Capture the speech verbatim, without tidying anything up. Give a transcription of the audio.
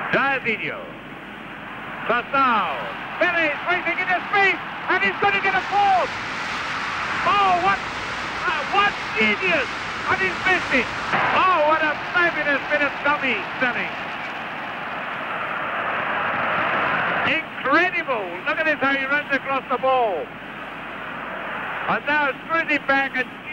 Jairzinho. Just now. Pelé is racing into space, and he's going to get a fourth. Oh, what, uh, what genius! And he's missed it. Oh, what a fabulous bit of dummy selling. Incredible. Look at this, how he runs across the ball. And now screws it back and